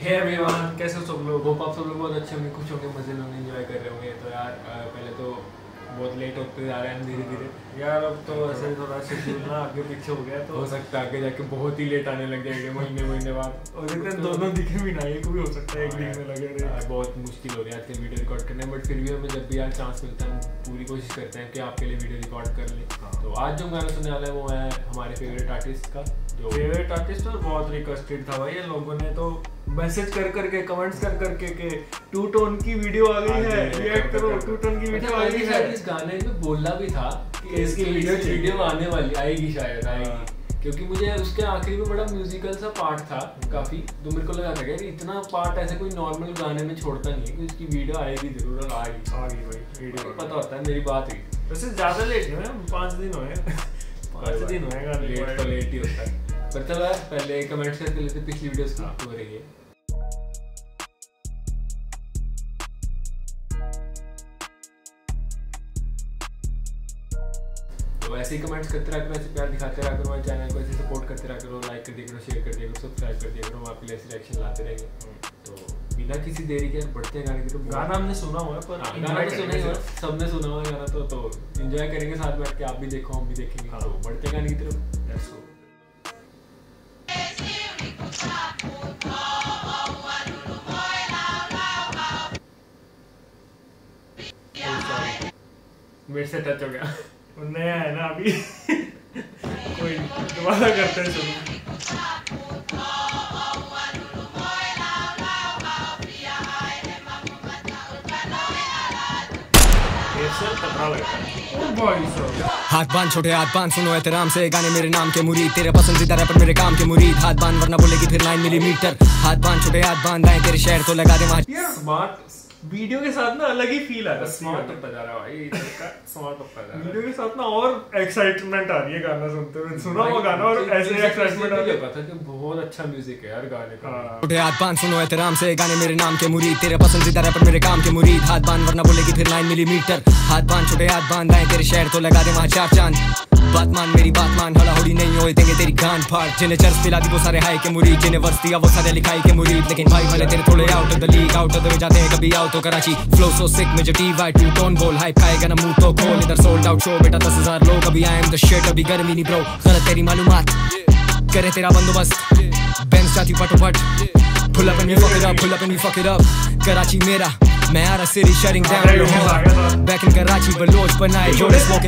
Hey everyone, कैसे हो सब लोग? होप आप सब लोग बहुत अच्छे होंगे, खुश होंगे, मजे में एंजॉय कर रहे होंगे। तो यार पहले तो बहुत लेट होते जा रहे हैं धीरे धीरे यार। अब तो ऐसे थोड़ा शेड्यूल ना आगे पीछे हो गया, तो हो सकता है आगे जाके बहुत ही लेट आने लग जाएगा महीने बाद। और इतने दोनों दिखे भी ना, एक भी हो सकता है एक दिन में लगे रहे। बहुत मुश्किल हो रही है आजकल वीडियो रिकॉर्ड करने, बट फिर भी हमें जब भी यार चांस मिलता है हम पूरी कोशिश करते हैं कि आपके लिए वीडियो रिकॉर्ड कर लें। तो आज जो गाना सुनने वाला है वो है हमारे फेवरेट आर्टिस्ट का, जो फेवरेट आर्टिस्ट और बहुत रिक्वेस्टेड था भाई। ये लोगों ने तो मैसेज कर करके, कमेंट्स कर करके के टू टोन की वीडियो आ गई है, रिएक्ट करो, टू टोन की वीडियो आ गई है। इस गाने में बोलना भी था कि इसकी वीडियो आने वाली आएगी, शायद आएगी, क्योंकि मुझे उसके आखिरी में बड़ा म्यूजिकल सा पार्ट था काफी। तो मेरे को लगा था कि इतना पार्ट ऐसे कोई नॉर्मल गाने में छोड़ता नहीं है कि उसकी वीडियो आएगी जरूर, और आ गई भाई वीडियो। पता होता है मेरी बात हुई, वैसे ज्यादा लेट नहीं हुए, 5 दिन हुए, 5 दिन हुए गाने। लेट तो लेट ही होता है। पर चलो पहले कमेंट्स करके लेते पिछली वीडियोस की हो रही है। तो ऐसे ही कमेंट्स करते रहा करो, ऐसे प्यार दिखाते रहा करो, हमारे चैनल को ऐसे सपोर्ट करते रहा करो, लाइक कर दिया करो, शेयर कर दिया करो, सब्सक्राइब कर दिया करो, हम आपके लिए ऐसे रिएक्शन लाते रहेंगे। तो बिना किसी देरी के बढ़ते हैं गाने की तरफ। गाना हमने सुना हुआ है, पर गाना तो सुना ही हुआ, सबने सुना हुआ गाना, तो एंजॉय करेंगे साथ बैठ के, आप भी देखो हम भी देखेंगे। तो बढ़ते हैं गाने की तरफ, लेट्स गो। मेरे से टच हो गया, नया है ना अभी। कोई दोबारा करते हैं शुरू। हाथ बांध छोटे हाथ बांध, सुनो एहतराम से गाने मेरे नाम के मुरीद, तेरे पसंदीदा रैपर मेरे काम के मुरीद। हाथ बांध वरना बोलेगी फिर 9 मिलीमीटर। हाथ बांध छोटे हाथ बांध, आए तेरे शहर तो लगा दे वहाँ। स्मार्ट वीडियो के साथ ना अलग ही फील आता है। स्मार्ट होता जा रहा है भाई, स्मार्ट होता जा रहा है वीडियो के साथ ना, और एक्साइटमेंट आ रही है गाना सुनते हुए। सुना हुआ गाना और ऐसे एक्साइटमेंट आ रही है कि बहुत अच्छा म्यूजिक है यार गाने का। छोटे हाथ बांध, सुनो एहतराम से गाने मेरे नाम के मुरीद, तेरे पसंदीदा रैपर मेरे काम के मुरीद। हाथ बांध वरना बोलेगी फिर 9 मिलीमीटर। हाथ बांध छोटे हाथ बांध, आए तेरे शहर तो लगा दे वहाँ 4 चांद। बात मान मेरी बात मान, हड़ा होड़ी नहीं होए देंगे तेरी गांड फाड़। जिन्हें चर्च पिला दी वो सारे हाई के मुरीद, जिन्हें वर्ष दिया वो सारे लिखाई के मुरीद। लेकिन भाई वाले तेरे थोड़े out of the league, out of the way जाते हैं कभी आओ तो कराची। फ्लो सो सिक मुझे टी-वाई टू टोन बोल, हाइप खाएगा ना मुंह तो खोल। इधर सोल्ड आउट शो बेटा 10,000 लोग, अभी आई एम द शिट, अभी गर्मी नहीं ब्रो। गलत तेरी मालूमात करे तेरा बंदोबस्त, बेंच जाती फटोफट। Pull up and we fuck it up, pull up and we fuck it up. Karachi मेरा, मैं आ रहा city shutting down Lahore. Back in Karachi Baloch बनाए जोड़े स्मोकिंग।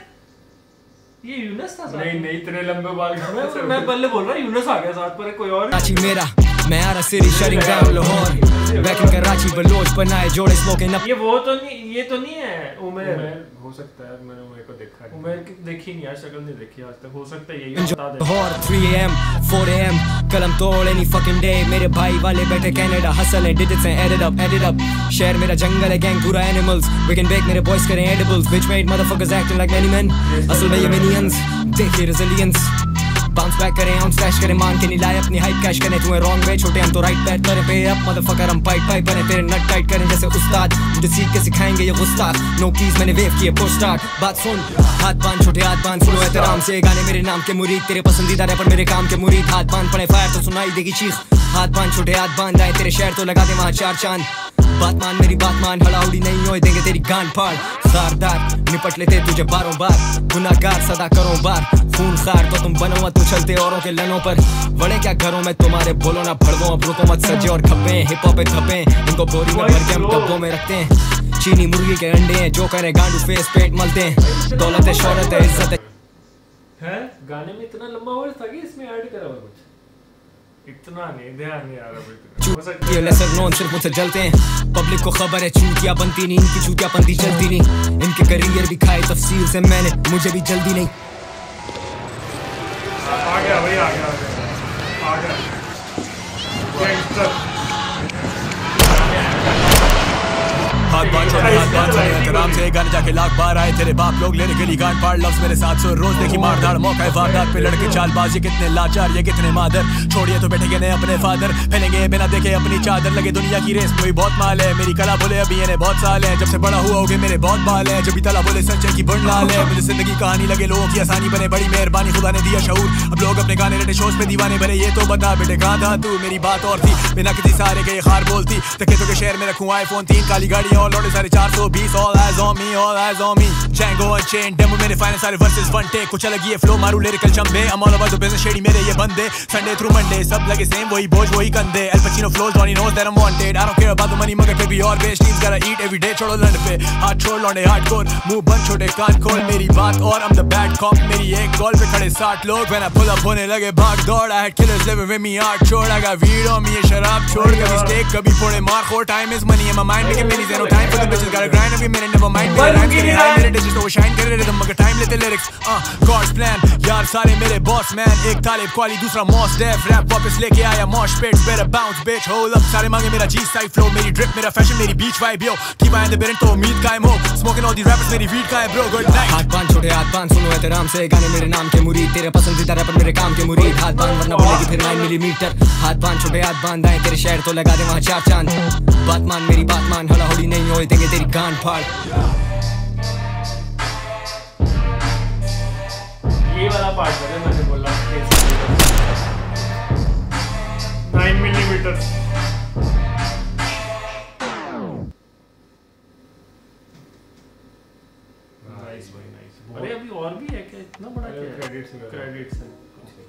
ये यूनस था? नहीं इतने लंबे बाल। मैं पहले बोल रहा यूनस आ गया साथ, पर कोई और। कराची मेरा, मैं आ रहा city shutting down Lahore. Back in Karachi Baloch बनाए जोड़े स्मोकिंग अप। ये वो तो नहीं, ये तो नहीं है उमेर। हो सकता है, मैंने उमेर को देखा है। उमेर की देखी नहीं, आज शक्ल नहीं देखी आज तक। हो सकता है यही बता दे। लाहौर 3 AM 4 AM कलम तोड़ एनी फकिंग डे। मेरे भाई वाले बैठे कनाडा हसल है, डिजिट्स हैं एडिट अप। शहर मेरा जंगल है, गैंग पूरा एनिमल्स। वी कैन बेक मेरे बॉयज करें edibles. Bitch made motherfuckers acting like many men, असल में ये मिनियंस। देखिए रेजिलियंस, बाउंस बैक करें, आउंस फ्लैश करें, मान के नहीं लाए अपनी हाइप कैश करें। तुम्हें रॉन्ग वे छोटे, हम तो राइट पैर करें पे अप। मदरफकर हम पाइप बने, तेरे नट टाइट करें जैसे उस्ताद। मुझे सीख के सिखाएंगे ये गुस्ताख। नो कीज मैंने वेव किए पुश स्टार्ट। बात सुन, हाथ बांध छोटे हाथ बांध, सुनो एहतराम से गाने मेरे नाम के मुरीद, तेरे पसंदीदा रैपर मेरे काम के मुरीद। हाथ बांध पड़े फायर तो सुनाई देगी चीख। हाथ बांध छोटे हाथ बांध, आए तेरे शहर तो लगा दे वहाँ 4 चांद। बात मान मेरी बात मान, हड़ाउड़ी नहीं होए देंगे तेरी गांड फाड़। खारदार निपट लेते तुझे बारों बार, गुनाहगार सदा करो बार। खून खार तो तुम बनो मत, उछलते औरों के लनों पर। बड़े क्या घरों में तुम्हारे, बोलो ना भड़वों। अब रुको मत सजे और खपे, हिप हॉप पे थपे। इनको बोरी में भर के हम डब्बों में रखते हैं। चीनी मुर्गी के अंडे हैं, जो करे गांडू फेस पेट मलते हैं। दौलत है, शौहरत है, इज्जत है। गाने में इतना लंबा वर्ड था कि इसमें ऐड करा हुआ कुछ? इतना नहीं, ध्यान नहीं आ रहा। ये लेसर नोन सिर्फ मुझसे जलते हैं। पब्लिक को खबर है चूतिया बनती नहीं, इनकी चूतिया बनती चलती नहीं। इनके करियर भी खाए तफसील से मैंने, मुझे भी जल्दी नहीं। आ गया भाई, आ गया। हाथ हाथ बांध छोड़े एहतराम से गाने जाके लाख बार आए तेरे बाप लोग लेने गली गांड फाड़ लफ्ज मेरे 700 रोज देखी मार धाड़ मौका वारदात पे लड़के चालबाज ये कितने लाचार ये कितने मादर छोड़िए तो बैठेंगे ने अपने फादर फैलेंगे बिना देखे अपनी चादर लगे दुनिया की रेस कोई बहुत माल है मेरी कला बोले अभी इन्हें बहुत साल है जब से बड़ा हुआ होगे मेरे बहुत बाल है जब भी तला बोले संचय की बड़ लाल है मुझे जिंदगी कहानी लगे लोगों की आसानी बने बड़ी मेहरबानी खुदा ने दिया शऊर अब लोग अपने गाने रटे शोज पे दीवाने भरे ये तो बता बेटे कहाँ था तू मेरी बात और थी बिना किसी सारे के खार बोलती तके तो के शहर में रखूं आईफोन 3 काली गाड़ियां और लौटे सारे 420 all eyes on me Django Unchained demo मेरे फाइनल सारे वर्सेस वन टेक कुछ अलग ये फ्लो मारू लिरिकल चंबे I'm all about the business shady मेरे ये बंदे संडे थ्रू मंडे सब लगे सेम वही बोझ वही कंधे Al Pacino flows Donnie knows that I'm wanted I don't care about the money मगर फिर भी और बेच needs gotta eat every day छोड़ो लंड पे हाथ छोड़ लौंडे हार्डकोर मुंह बंद छोटे कान खोल मेरी बात और I'm the bad cop मेरी एक कॉल पे खड़े 60 लोग when I pull up होने लगे भाग दौड़ I had killers living with me आठ छोड़ I got weed on me ये शराब छोड़ कभी स्टेक कभी फोड़े मार खो time is money in my mind making millies ain't no time for the bitches gotta grind every minute never mind मेरे rhymes getting high मेरे digits तो shine कर रहे मगर time लेते lyrics God's plan यार सारे मेरे boss man एक तालिब क्वाली दूसरा मॉस डेफ रैप वापस लेके आया mosh pits better bounce bitch hold up सारे मांगे मेरा G-side flow मेरी drip मेरा fashion मेरी beach vibe yo keep on the beating तो उम्मीद कायम हो smoking all these rappers मेरी weed का है bro good night हाथ बांध छोटे हाथ बांध सुनो एहतराम से गाने मेरे नाम के मुरीद तेरे पसंदीदा रैपर मेरे काम के मुरीद हाथ बांध वरना बोलेगी फिर 9 मिलीमीटर हाथ बांध छोटे हाथ बांध आए तेरे शहर तो लगा दे वहाँ 4 चांद बात मान मेरी बात मान हला होली नहीं होए देंगे तेरी गांड फाड़ ये वाला पार्ट है मैंने बोला 9 मिलीमीटर नाइस भाई नाइस अरे अभी और भी है क्या इतना बड़ा क्या क्रेडिट्स है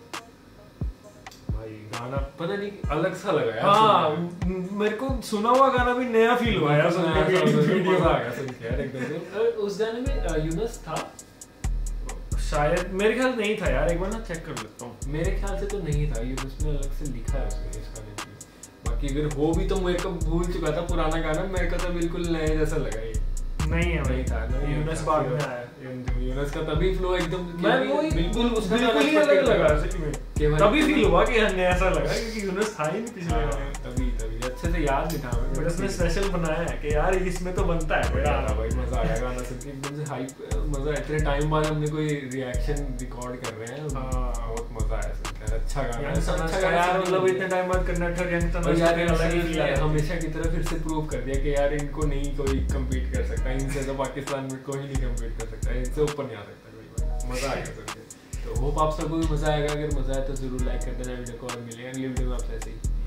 भाई गाना पता नहीं अलग सा लगा यार हाँ मेरे को सुना हुआ गाना भी नया फील हुआ यार सुन के वीडियो आ गया सुन के यार एकदम से उस गाने में यूनस था शायद मेरे ख्याल नहीं था यार एक बार ना चेक कर लेता हूँ मेरे ख्याल से तो नहीं था यूनस ने अलग से लिखा है उसमें इस गाने में बाकी अगर हो भी तो मेरे को भूल चुका था पुराना गाना मेरे को तो बिल्कुल नया जैसा लगा ये नहीं है नहीं था ना यूनस बाद में आया यूनस का तभी फ्लो एकदम मैं वो बिल्कुल उसका बिल्कुल ही अलग लगा सच में तभी फील हुआ कि नया सा लगा क्योंकि यूनस था ही नहीं पिछले गाने तभी अच्छे से याद नहीं था बट उसने स्पेशल बनाया है कि यार इसमें तो बनता है मेरा भाई मजा आया गाना सुन के एकदम से हाइप मजा इतने टाइम बाद हमने कोई रिएक्शन रिकॉर्ड कर रहे हैं बहुत मजा आया सुन के अच्छा गाना है अच्छा यार मतलब इतने टाइम बाद कर्नाटक यंगस्टर यार अलग ही फील है हमेशा की तरह फिर से प्रूव कर दिया कि यार इनको नहीं कोई कम्पीट कर सकता इनसे तो पाकिस्तान में कोई नहीं कम्पीट कर सकता इनसे ऊपर नहीं आ सकता कोई मजा आएगा सुन के तो होप आप सबको भी मजा आएगा अगर मजा आए तो जरूर लाइक कर देना वीडियो को और मिलेंगे अगली वीडियो में आपसे ऐसे ही